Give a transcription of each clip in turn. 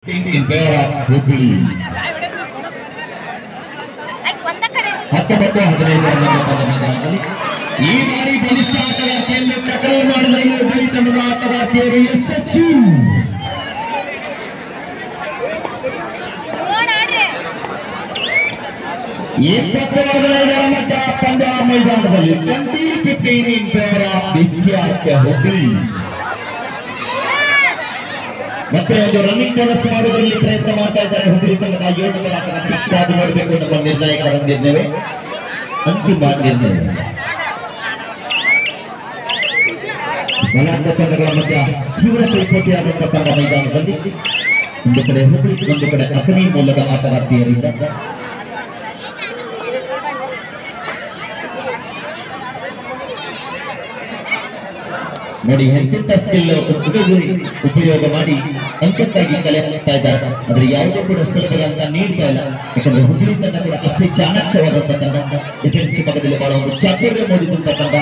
in pair of Hubli. 19-15 ಈ ಬಾರಿ ಬಲಿಷ್ಠ ಆಟಗಾರ್ತಿಯನ್ನು ಟಕಲ್ ಮಾಡಿದಲ್ಲಿ ಉಭಯ ತಂಡದ ಆಟಗಾರ್ತಿಯರು ಯಶಸ್ವಿ. ಪಂದ್ಯ ಮೈದಾನದಲ್ಲಿ 20-15 in pair of ಬಿಸಿಆರ್ಕೆ ಹುಬ್ಳಿ. ಮತ್ತೆ ಒಂದು ರನ್ನಿಂಗ್ ಬೋನಸ್ ಮಾಡುವುದರಲ್ಲಿ ಪ್ರಯತ್ನ ಮಾಡ್ತಾ ಇದ್ದಾರೆ ಹುಬ್ಳಿ ತಂಡದ 7 ಆಟಗಾರ್ತಿ. ಕಾದು ನೋಡಬೇಕು ನಮ್ಮ ನಿರ್ಣಾಯಕರ ನಿರ್ಣಯವೇ ಅಂತಿಮ ನಿರ್ಣಯ. ಬಲಾಢ್ಯ ತಂಡಗಳ ಮಧ್ಯ ತೀವ್ರ ಪೈಪೋಟಿಯಾದಂತಹ ತಂಡ ಮೈದಾನದಲ್ಲಿ ಒಂದು ಕಡೆ ಹುಬ್ಳಿ, ಒಂದು ಕಡೆ ಅಥಣಿ ಮೂಲದ ಆಟಗಾರ್ತಿಯರಿಂದ ನೋಡಿ ಎಂತೆಂಥ ಸ್ಕಿಲ್ ಉಪಯೋಗ ಮಾಡಿ ಅಂಕಕ್ಕಾಗಿ ಕಲೆ ಹಾಕ್ತಾ ಇದ್ದಾರೆ. ಆದ್ರೆ ಯಾವುದೇ ಕೂಡ ಸುಲಭದ ಅಂತ ನೀಡ್ತಾ ಇಲ್ಲ. ಯಾಕಂದ್ರೆ ಹುಬ್ಳಿ ತಂಡ ಕೂಡ ಅಷ್ಟೇ ಚಾಣಾಕ್ಷವಾದಂತ ತಂಡ, ಡಿಫೆನ್ಸ್ ಭಾಗದಲ್ಲಿ ಬಹಳ ಒಂದು ಚಾತುರ್ಯ ಮೂಡಿದಂತ ತಂಡ.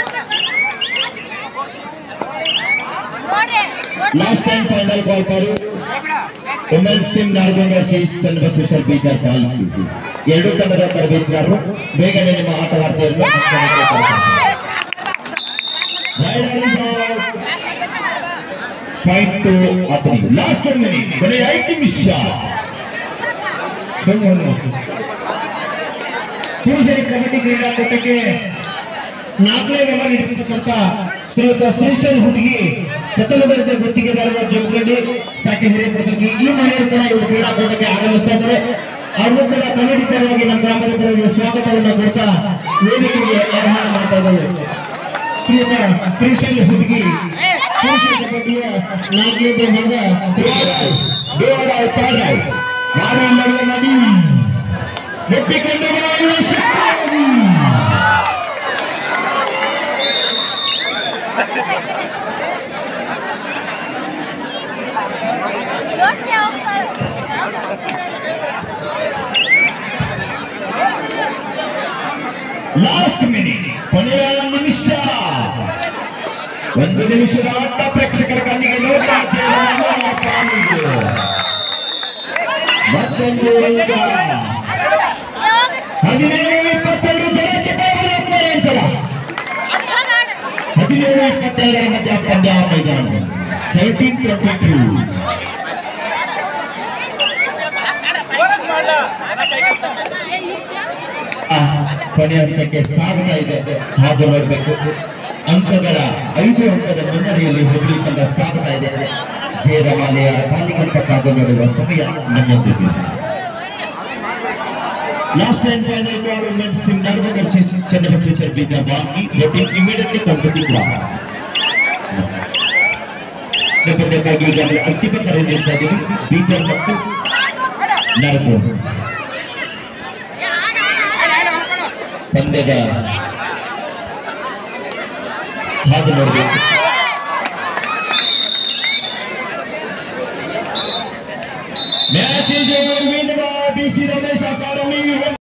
ಲಾಸ್ಟ್ ಟೈಮ್ ಫೈನಲ್ ಬಾಲ್ ಪಾರು women's team Nargund versus Channabasaveshwara Bidar taluk. ಎರಡು ತಂಡದ ತರಬೇತುದಾರರು ಬೇಗನೆ ನಿಮ್ಮ ಆಟಗಾರ್ತಿಯರನ್ನು ಪಾಯಿಂಟ್ ಅಥಣಿ. ಲಾಸ್ಟ್ 1 ಮಿನಿಟ್, ಕೊನೆಯ 5 ನಿಮಿಷ. ಪುರುಷರ ಕಬಡ್ಡಿ ಕ್ರೀಡಾಕೂಟಕ್ಕೆ 4ನೇ ನಂಬರ್ ನೀಡಿರ್ತಕ್ಕಂಥ ಶ್ರೀಯುತ ಶ್ರೀಶೈಲ್ ಹುಡುಗಿ ಪ್ರಥಮ ದರ್ಜೆ ಗುತ್ತಿಗೆದಾರರ ಜಮಖಂಡಿ ಸಾಕಿ ಹಿರಿಯಪುರದಲ್ಲಿ ಈ ಮನೆಯವರು ಕೂಡ ಇವರು ಕ್ರೀಡಾಕೂಟಕ್ಕೆ ಆಗಮಿಸ್ತಾ ಇದ್ದಾರೆ. ಅವರು ಕೂಡ ಕಬಡ್ಡಿ ಪರವಾಗಿ ನಮ್ಮ ಗ್ರಾಮದ ಪರವಾಗಿ ಸ್ವಾಗತವನ್ನು ಕೊಡ್ತಾ ವೇದಿಕೆಗೆ ಆಹ್ವಾನ ಮಾಡ್ತಾ ಇದ್ದಾರೆ. ಶ್ರೀಯುತ ಶ್ರೀಶೈಲ್ ಹುಡುಗಿ ಪುರುಷರ ಕಬಡ್ಡಿಯ 4ನೇ ಭಾಗದ ನಡಿ ಮುಟ್ಟಿಕೊಂಡು ಲಾಸ್ಟ್ ಮಿನಿಟ್, ಕೊನೆಯ ನಿಮಿಷ. 1 ನಿಮಿಷದ ಆಟ ಪ್ರೇಕ್ಷಕರ ಕಣ್ಣಿಗೆ ನೋಟ. ಮತ್ತೊಂದು 17-22 ಜನ ಚಟರ 17-22 ಮಧ್ಯ ಪಂದ್ಯ ಮೈದಾನ 17-22. ಕೊನೆಯ ಹಂತಕ್ಕೆ ಸಾಗ್ತಾ ಇದೆ, ಹಾಗೆ ನೋಡಬೇಕು. ಅಂಕಗಳ 5 ಅಂಕದ ಮುನ್ನಡೆಯಲ್ಲಿ ಹುಬ್ಳಿ ತಂಡ ಸಾಗ್ತಾ ಇದೆ. ಜಯರಮಾಲೆಯ ಪಾಲಿಗಂತ ಕಾದು ನೋಡುವ ಸಮಯ ನಮ್ಮೊಂದಿದೆ. Last time final ball women's team Nargund versus Channabasaveshwara Bidar Balki voting immediately complete ಮಾಡಿ ಬೇಕಾಗಿ ಈಗಾಗಲೇ ಅಂತಿಮ ಕರೆ ನೀಡ್ತಾ ಇದ್ದೀವಿ. ಬೀದರ್ ಮತ್ತು ನಾರ್ಗೋಂಡ್ ಪಂದ್ಯದ ಹಾಗೆ ನೋಡಬೇಕು.